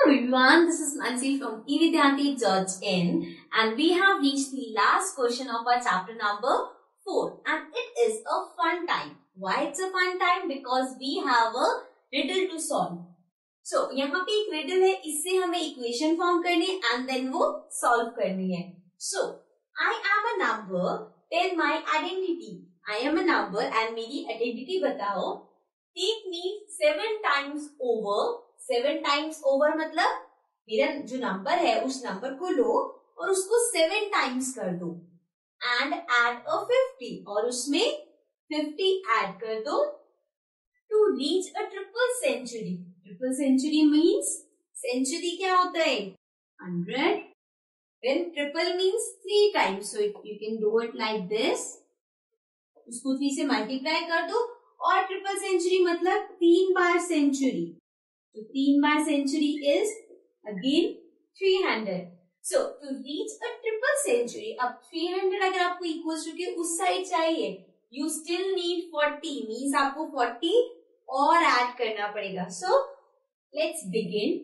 everyone, this is Mansi from evidyanti.in and we have reached the last question of our chapter number 4 and it is a fun time. Why it's a fun time? Because we have a riddle to solve. So, यहाँ पे एक riddle है, इससे हमें equation form करनी है and then वो solve करनी है. So, I am a number, tell my identity. I am a number and मेरी identity बताओ. Take me 7 times over. 7 times over मतलब मेरा जो नंबर है उस नंबर को लो और उसको 7 times कर दो and add a 50 और उसमें 50 add कर दो to reach a triple century. Triple century means century क्या होता है 100. Then triple means 3 times, so you can do it like this. उसको 3 से multiply कर दो और ट्रिपल सेंचुरी मतलब 3 बार सेंचुरी. तो 3 बार century is again 300. So to reach a triple century, अब 300 अगर आपको equals to के उस साइड चाहिए, you still need 40 means आपको 40 और ऐड करना पड़ेगा. So let's begin.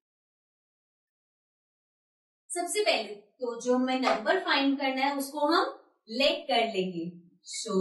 सबसे पहले तो जो हमें नंबर फाइंड करना है उसको हम लेट कर लेंगे. So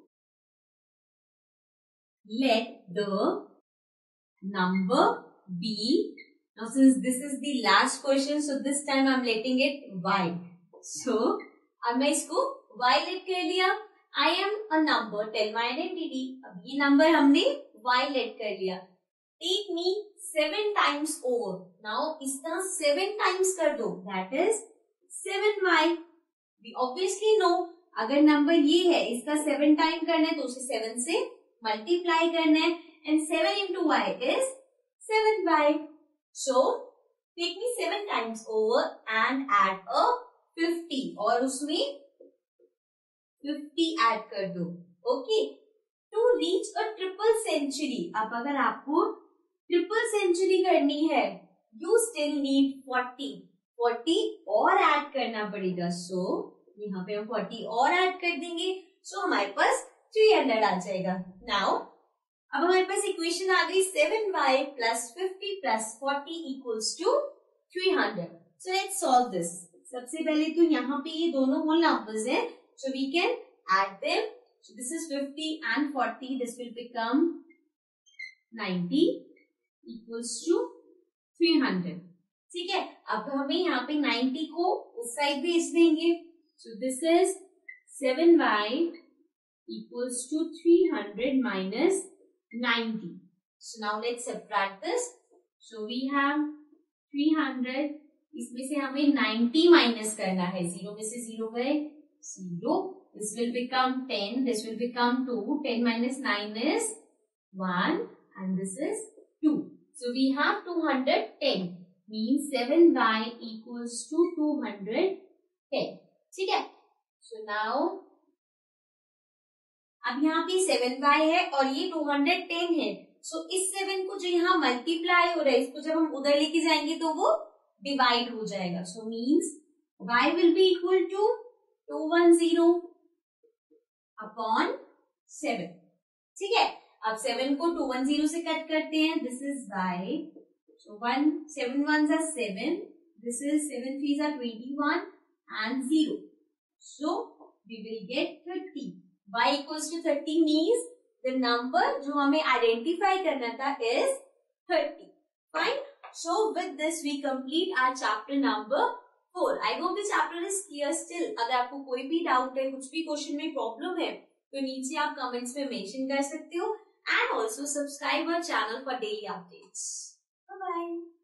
let the number be, now since this is the last question, so this time I'm letting it y. So अब मैं इसको y let कर लिया. I am a number, tell my identity. अब ये नंबर हमने y let कर लिया. Take me 7 times over. Now इसका 7 times कर दो. That is 7y. We obviously know अगर नंबर ये है इसका 7 टाइम करना है तो उसे 7 से मल्टीप्लाई करना है and 7 into y is 7y. So take me 7 times over and add a 50 और उसमें 50 ऐड कर दो. Okay. To reach a triple century, अब अगर आपको ट्रिपल सेंचुरी करनी है you still need 40 और ऐड करना पड़ेगा. So यहाँ पे हम 40 और ऐड कर देंगे. So हमारे पास 300 आ जाएगा. Now अब हमारे पास इक्वेशन आ गई 7y plus 50 plus 40 equals to 300. So let's solve this. सबसे पहले तो यहाँ पे ये दोनों whole numbers हैं, so we can add them. So this is 50 and 40. This will become 90 equals to 300. ठीक है. अब हमें यहाँ पे 90 को उस साइड भेज देंगे. So this is 7y equals to 300 minus 90. So now let's subtract this. So we have 300. इसमें से हमें 90 माइनस करना है. 0 में से 0 गए 0. This will become 10. This will become 2. 10 minus 9 is 1 and this is 2. So we have 210. Means 7y equals to 210. ठीक है. So now अब यहाँ पे 7y है और ये 210 है. So इस 7 को जो यहाँ मल्टीप्लाई हो रहा है इसको जब हम उधर लेके जाएंगे तो वो डिवाइड हो जाएगा. So means y will be equal to 210 upon 7. ठीक है. अब 7 को 210 से कट करते हैं. This is y. So 7 ones are 7. This is 7 threes are 21 and 0. So we will get 30. Y equals to 30 means the number जो हमें identify करना था is 30. Fine. So with this we complete our chapter number 4. I hope the chapter is clear still. अगर आपको कोई भी doubt है, कुछ भी क्वेश्चन में प्रॉब्लम है तो नीचे आप कमेंट्स में मेंशन कर सकते हो. And also subscribe our channel for daily updates. Bye bye.